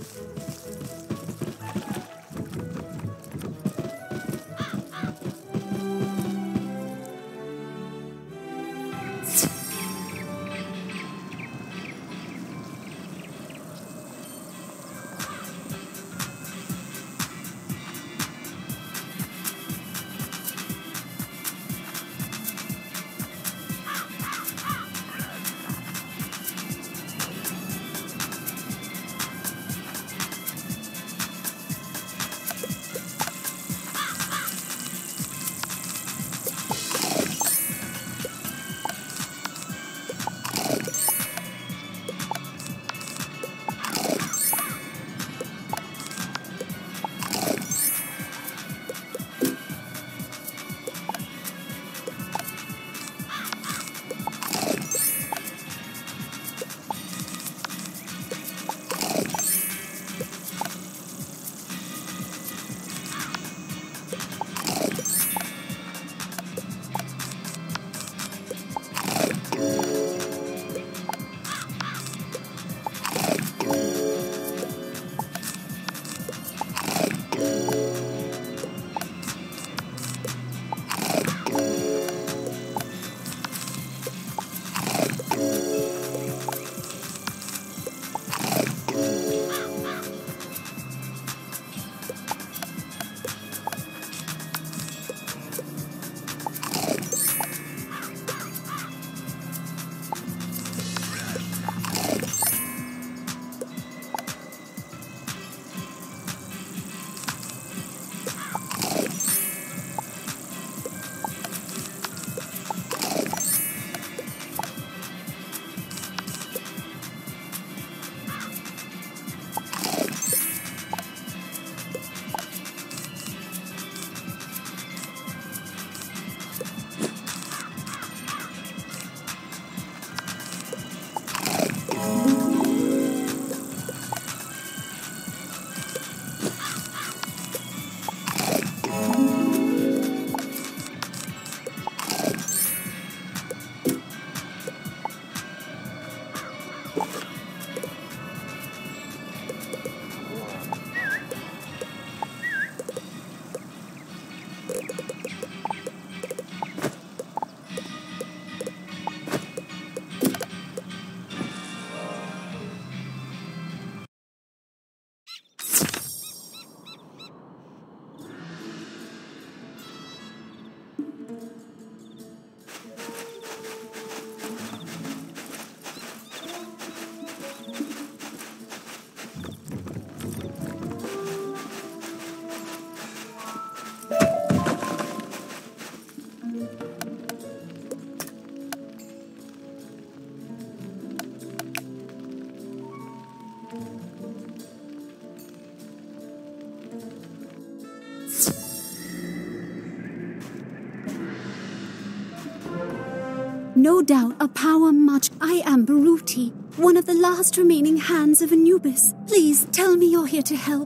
No doubt a power much. I am Baruti, one of the last remaining hands of Anubis. Please tell me you're here to help.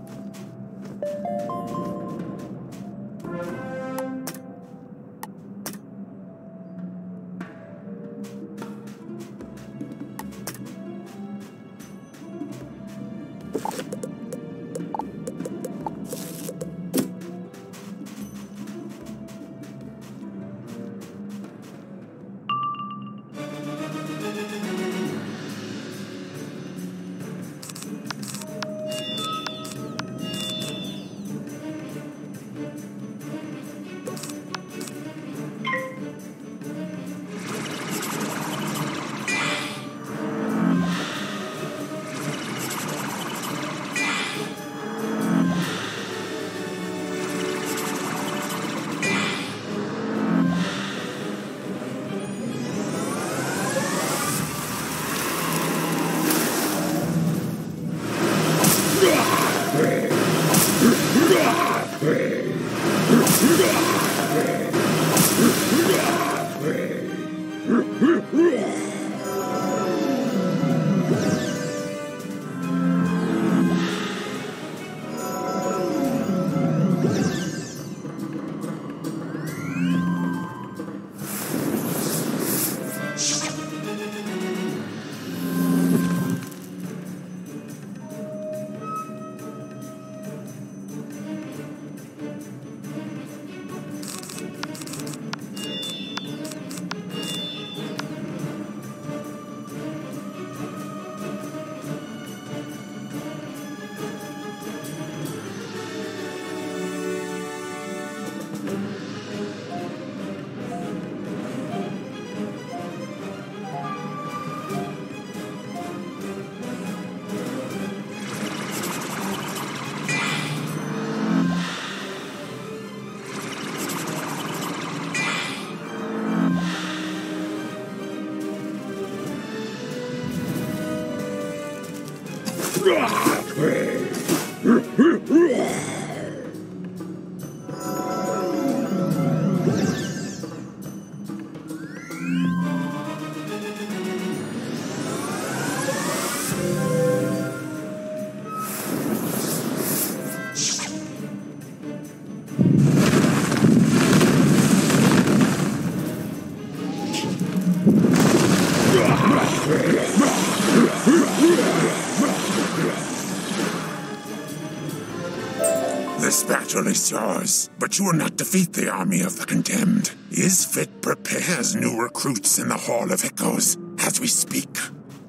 This battle is yours, but you will not defeat the army of the condemned. Isfit prepares new recruits in the Hall of Echoes as we speak.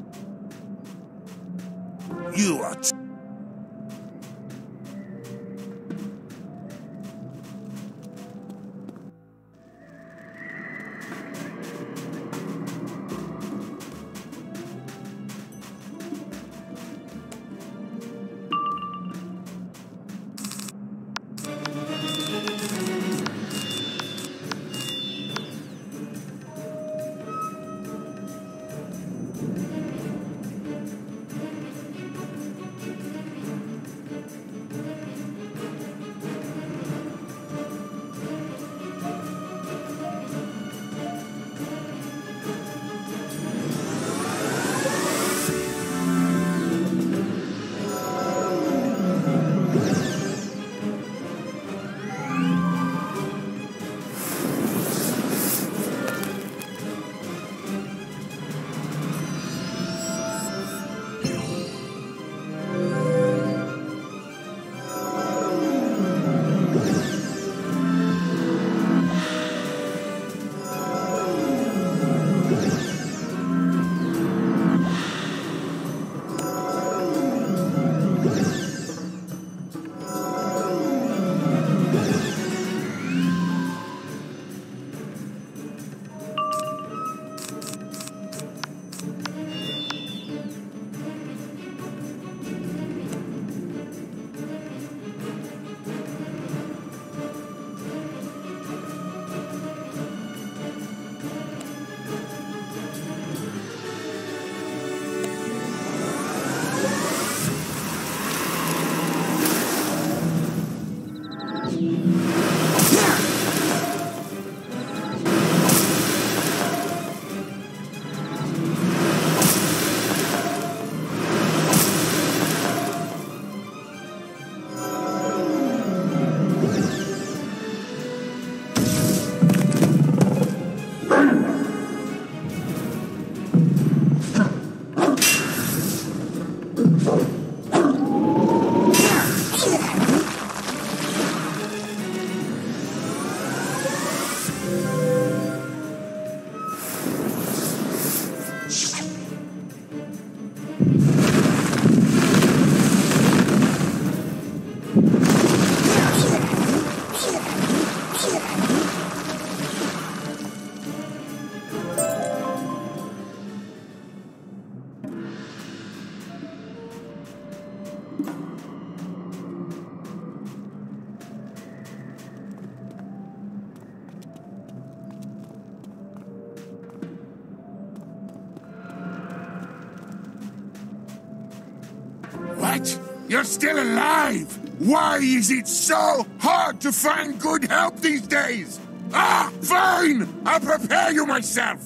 You are... What? You're still alive? Why is it so hard to find good help these days? Ah, fine! I'll prepare you myself!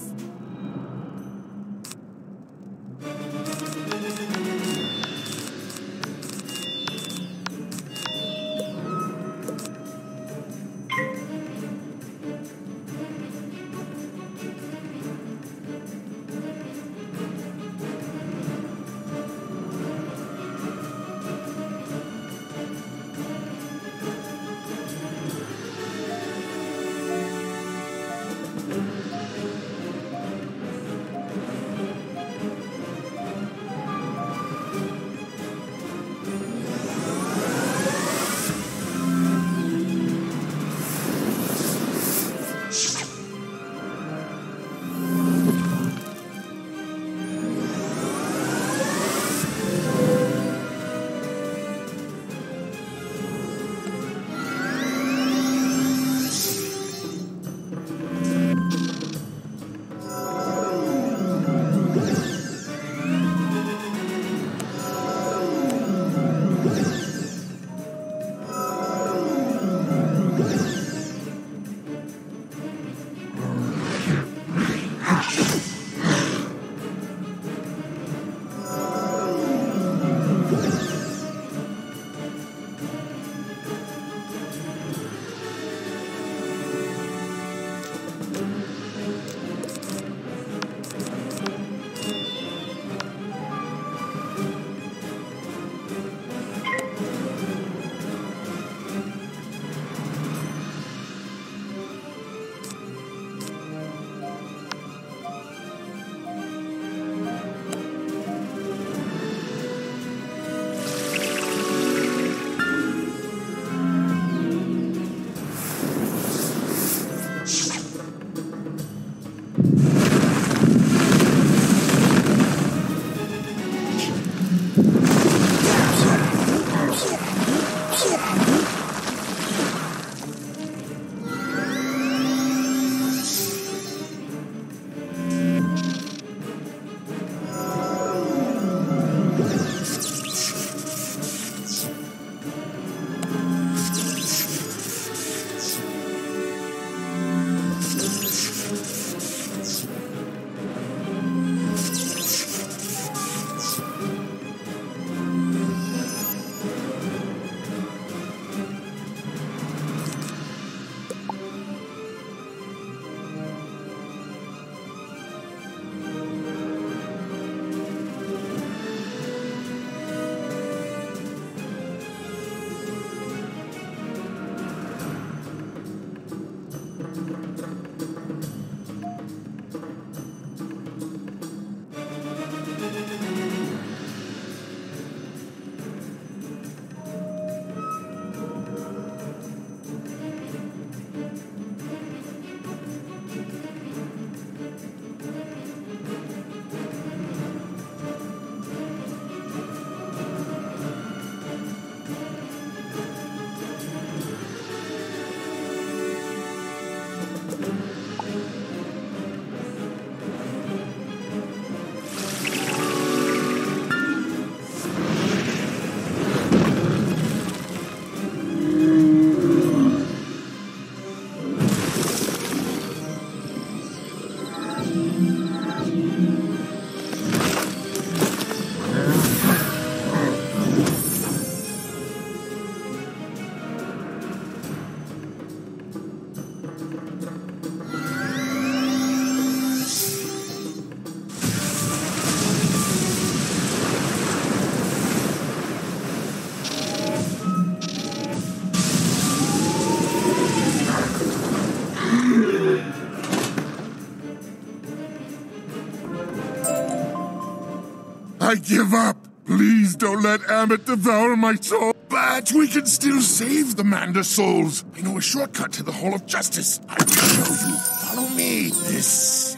I give up. Please don't let Amit devour my soul. But we can still save the Manda souls. I know a shortcut to the Hall of Justice. I will show you. Follow me. This...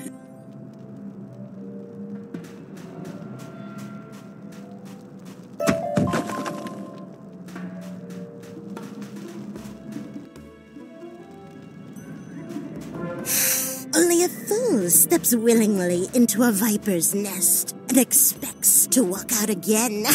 Only a fool steps willingly into a viper's nest and expects to walk out again.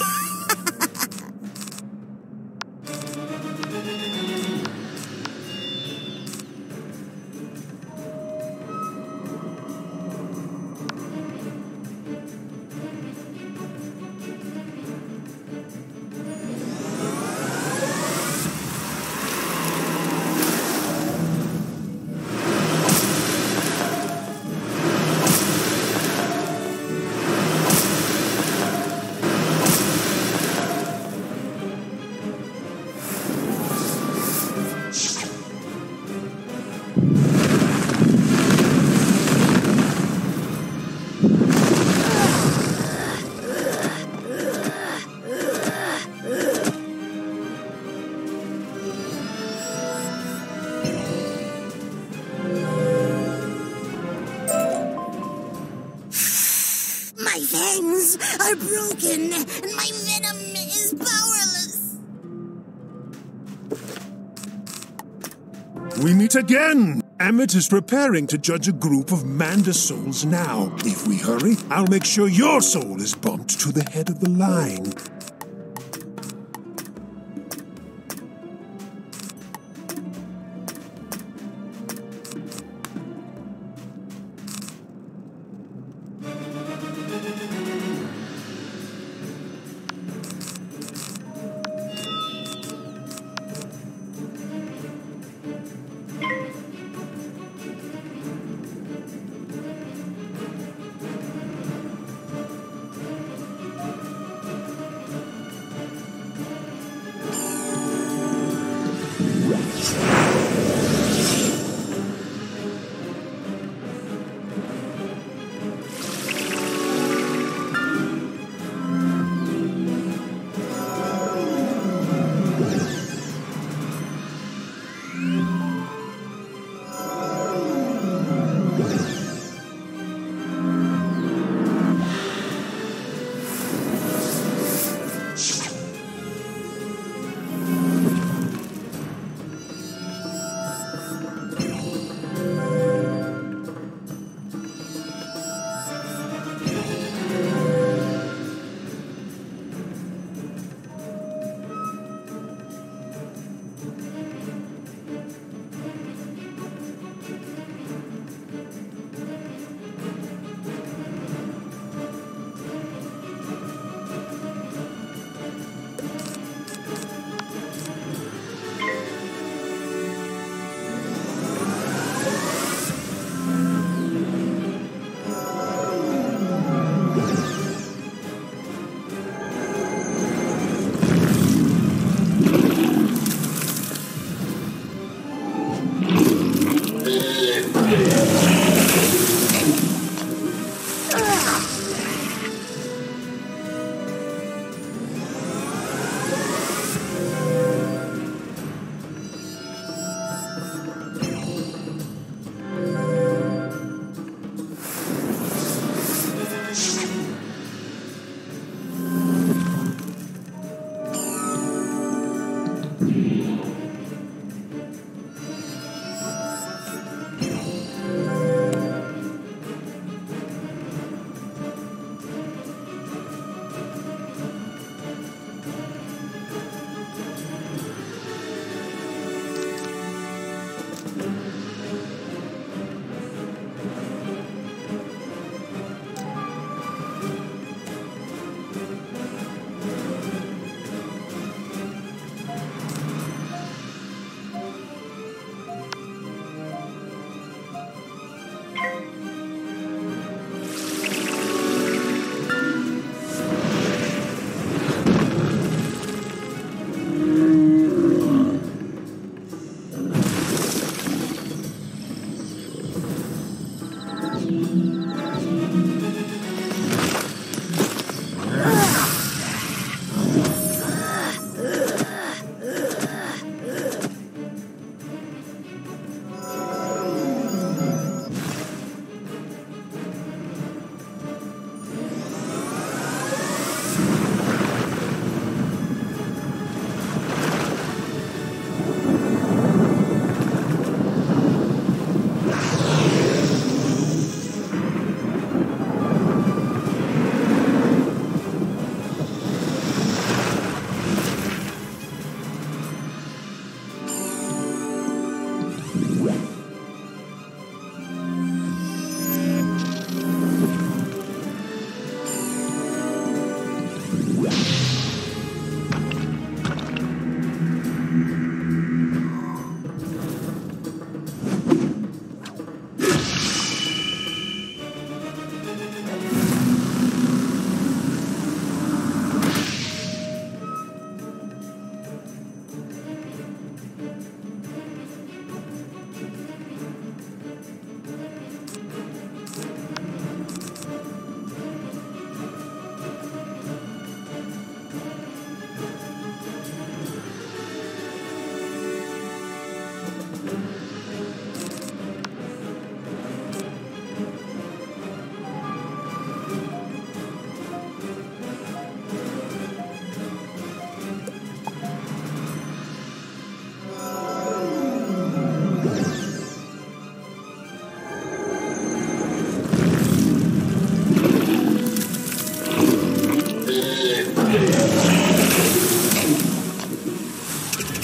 My fangs are broken, and my venom is powerless. We meet again! Amit is preparing to judge a group of Manda souls now. If we hurry, I'll make sure your soul is bumped to the head of the line.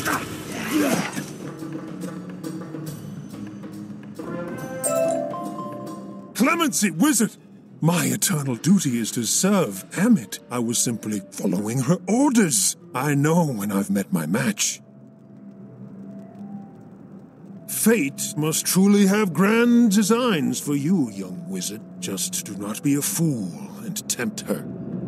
Clemency, wizard! My eternal duty is to serve Amit. I was simply following her orders. I know when I've met my match. Fate must truly have grand designs for you, young wizard. Just do not be a fool and tempt her.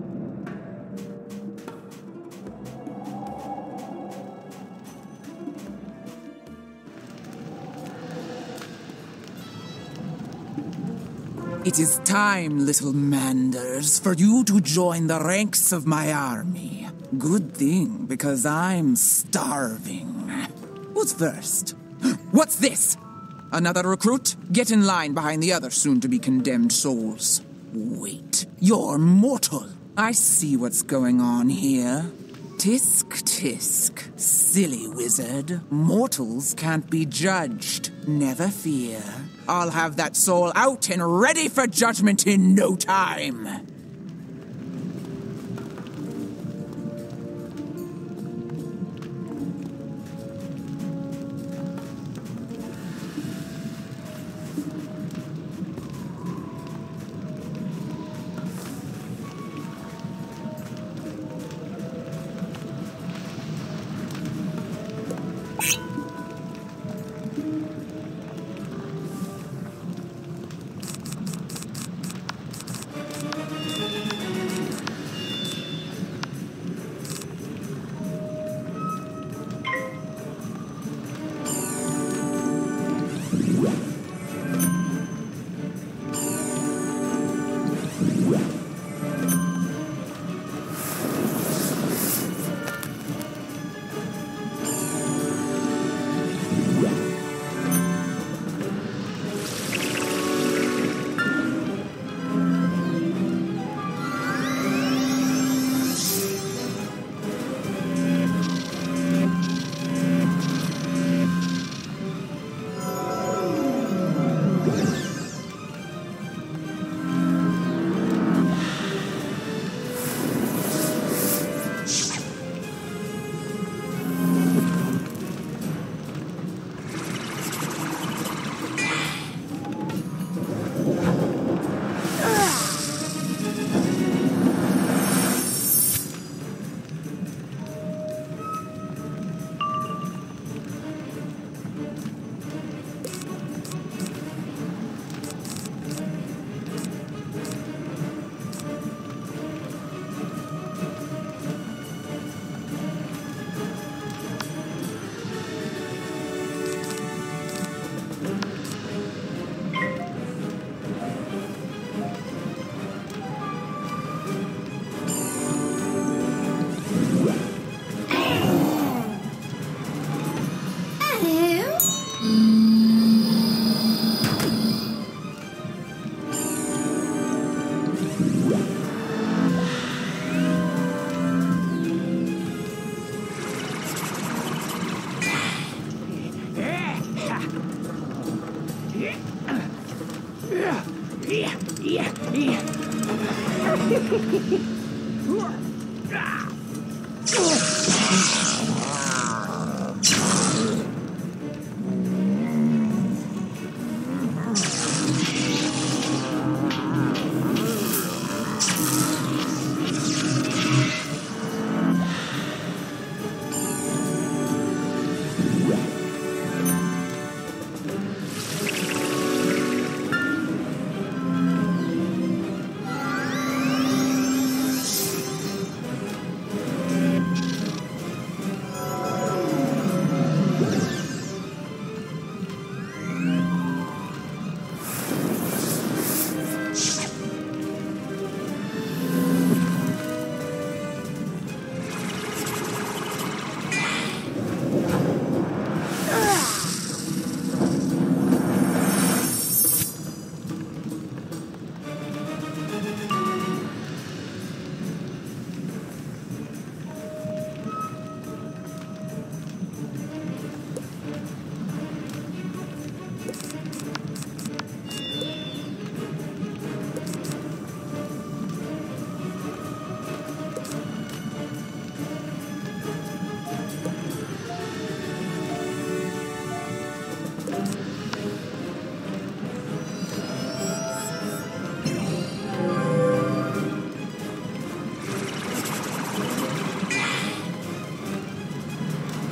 It is time, little Manders, for you to join the ranks of my army. Good thing, because I'm starving. Who's first? What's this? Another recruit? Get in line behind the other soon-to-be condemned souls. Wait, you're mortal. I see what's going on here. Tisk, tisk. Silly wizard. Mortals can't be judged. Never fear. I'll have that soul out and ready for judgment in no time.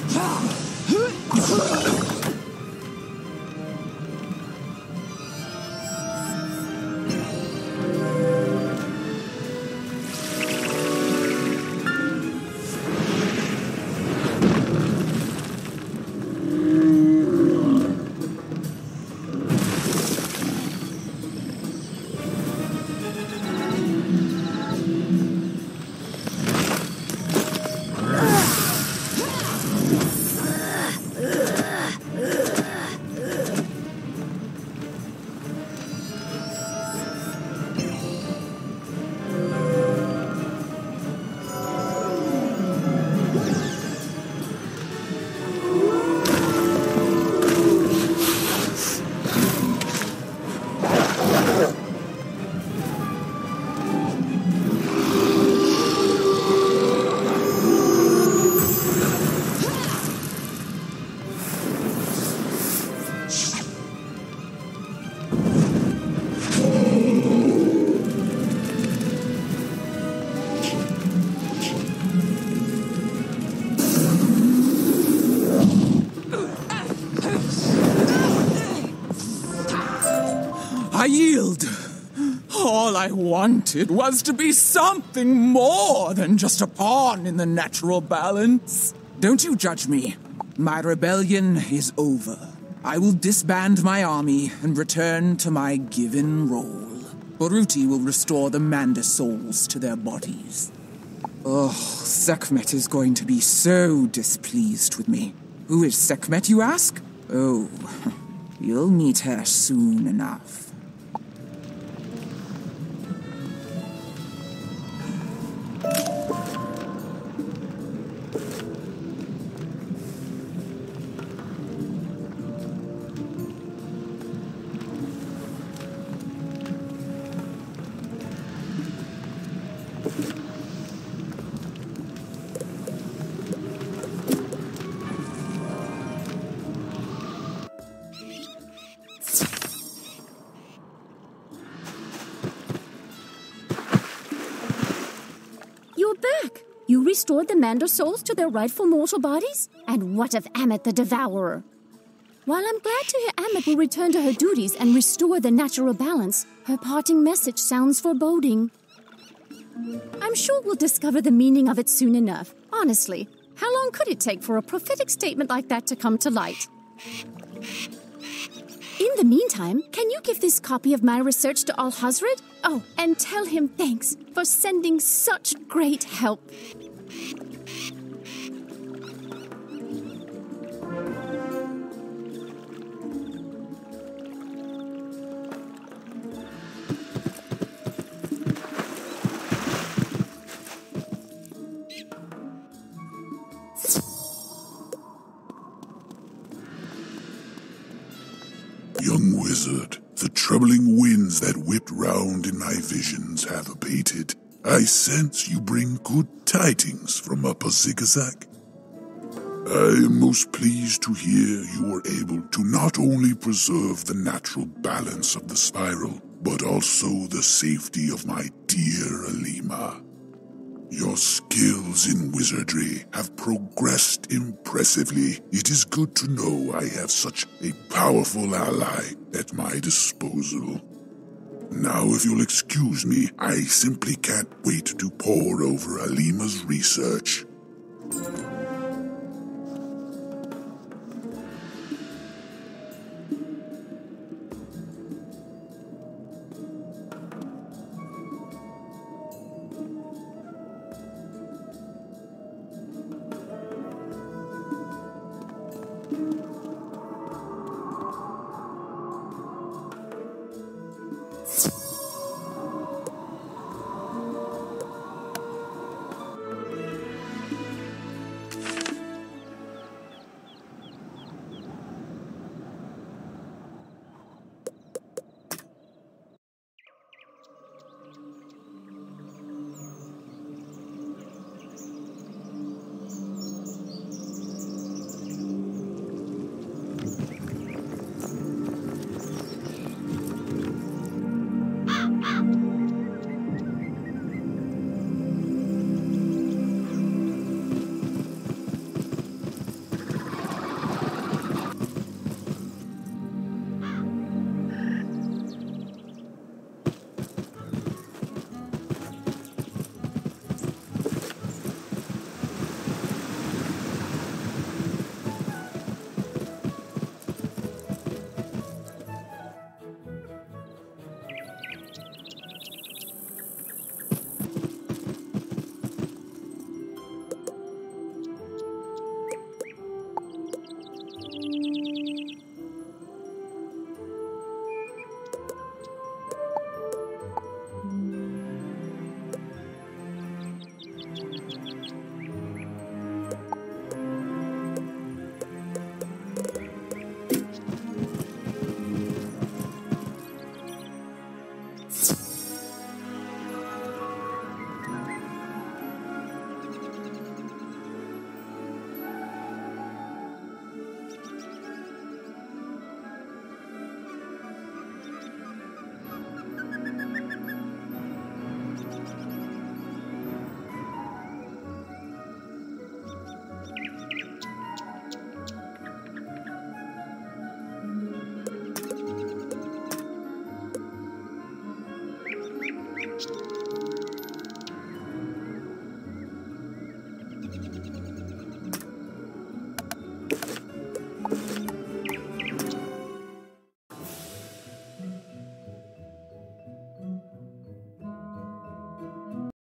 I yield. All I wanted was to be something more than just a pawn in the natural balance. Don't you judge me. My rebellion is over. I will disband my army and return to my given role. Boruti will restore the Manda souls to their bodies. Oh, Sekhmet is going to be so displeased with me. Who is Sekhmet, you ask? Oh, you'll meet her soon enough. You're back! You restored the Manda souls to their rightful mortal bodies? And what of Amit the Devourer? While I'm glad to hear Amit will return to her duties and restore the natural balance, her parting message sounds foreboding. I'm sure we'll discover the meaning of it soon enough. Honestly, how long could it take for a prophetic statement like that to come to light? In the meantime, can you give this copy of my research to Al-Hazred? Oh, and tell him thanks for sending such great help. Young wizard, the troubling winds that whipped round in my visions have abated. I sense you bring good tidings from Upper Zigzag. I am most pleased to hear you were able to not only preserve the natural balance of the spiral, but also the safety of my dear Alima. Your skills in wizardry have progressed impressively. It is good to know I have such a powerful ally at my disposal. Now, if you'll excuse me, I simply can't wait to pore over Alima's research.